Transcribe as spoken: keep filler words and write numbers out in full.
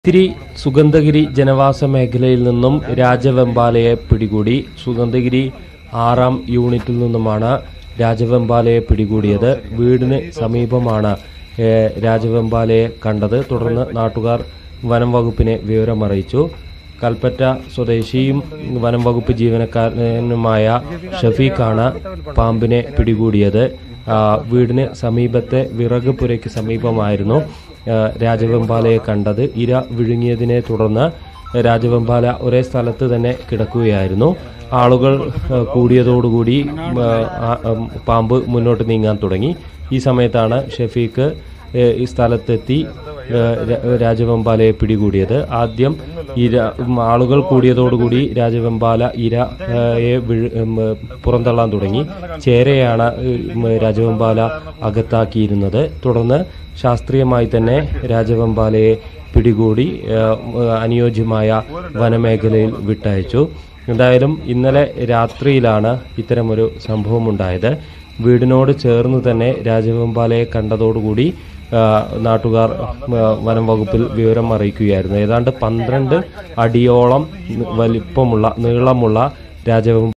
ഇത്തിരി സുഗന്ധഗിരി ജനവാസ മേഖലയിൽ നിന്നും രാജവെമ്പാലയെ പിടികൂടി. സുഗന്ധഗിരി ആറാം യൂണിറ്റിൽ നിന്നുമാണ് രാജവെമ്പാലയെ പിടികൂടിയത്. വീടിന് സമീപമാണ് രാജവെമ്പാലയെ കണ്ടത്. തുടർന്ന് നാട്ടുകാർ വനം വകുപ്പിനെ വിവരമറിയിച്ചു. കൽപ്പറ്റ സ്വദേശിയും വനം വകുപ്പ് ജീവനക്കാരനുമായ ഷഫീഖാണ് പാമ്പിനെ പിടികൂടിയത്. വീടിന് സമീപത്തെ വിറക് പുരയ്ക്ക് സമീപമായിരുന്നു രാജവെമ്പാലയെ കണ്ടത്. ഇര വിഴുങ്ങിയതിനെ തുടർന്ന് രാജവെമ്പാല ഒരേ സ്ഥലത്ത് തന്നെ കിടക്കുകയായിരുന്നു. ആളുകൾ കൂടിയതോടുകൂടി പാമ്പ് മുന്നോട്ട് നീങ്ങാൻ തുടങ്ങി. ഈ സമയത്താണ് ഷഫീഖ് ഈ സ്ഥലത്തെത്തി രാജവെമ്പാലയെ പിടികൂടിയത്. ആദ്യം ഇര ആളുകൾ കൂടിയതോടുകൂടി രാജവെമ്പാല ഇരയെ പുറന്തള്ളാൻ തുടങ്ങി. ചേരയാണ് രാജവെമ്പാല അകത്താക്കിയിരുന്നത്. തുടർന്ന് ശാസ്ത്രീയമായി തന്നെ രാജവെമ്പാലയെ പിടികൂടി അനുയോജ്യമായ വനമേഖലയിൽ വിട്ടയച്ചു. എന്തായാലും ഇന്നലെ രാത്രിയിലാണ് ഇത്തരമൊരു സംഭവമുണ്ടായത്. വീടിനോട് ചേർന്ന് തന്നെ രാജവെമ്പാലയെ കണ്ടതോടുകൂടി നാട്ടുകാർ വനം വകുപ്പിൽ വിവരം അറിയിക്കുകയായിരുന്നു. ഏതാണ്ട് പന്ത്രണ്ട് അടിയോളം വലിപ്പമുള്ള നീളമുള്ള രാജവെമ്പാല